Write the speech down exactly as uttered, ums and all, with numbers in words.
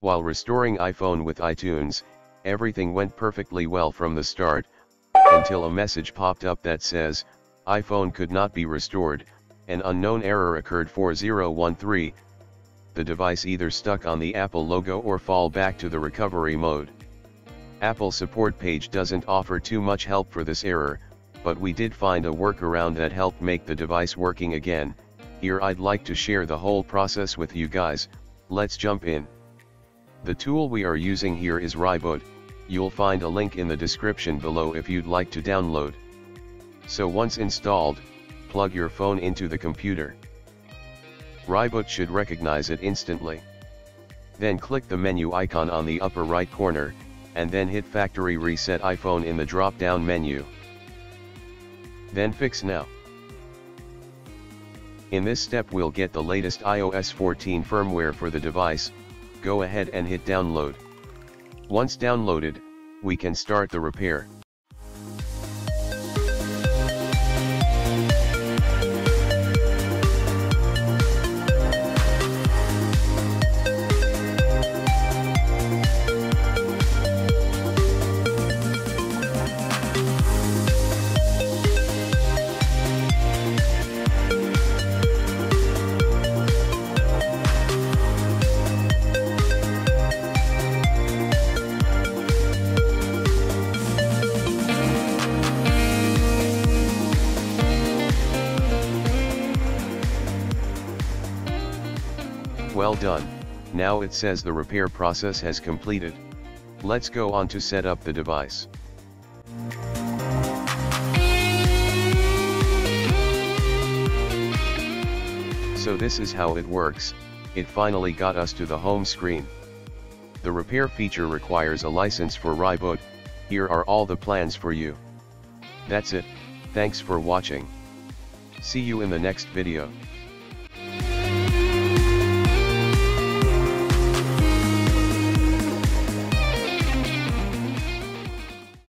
While restoring iPhone with iTunes, everything went perfectly well from the start, until a message popped up that says, iPhone could not be restored, an unknown error occurred four zero one three. The device either stuck on the Apple logo or fall back to the recovery mode. Apple support page doesn't offer too much help for this error, but we did find a workaround that helped make the device working again. Here I'd like to share the whole process with you guys. Let's jump in. The tool we are using here is Reboot. You'll find a link in the description below if you'd like to download. So once installed, plug your phone into the computer. Reboot should recognize it instantly. Then click the menu icon on the upper right corner, and then hit Factory Reset iPhone in the drop-down menu. Then Fix Now. In this step we'll get the latest i O S fourteen firmware for the device. Go ahead and hit download. Once downloaded, we can start the repair. Well done. Now it says the repair process has completed. Let's go on to set up the device. So this is how it works. It finally got us to the home screen. The repair feature requires a license for Reboot. Here are all the plans for you. That's it. Thanks for watching. See you in the next video.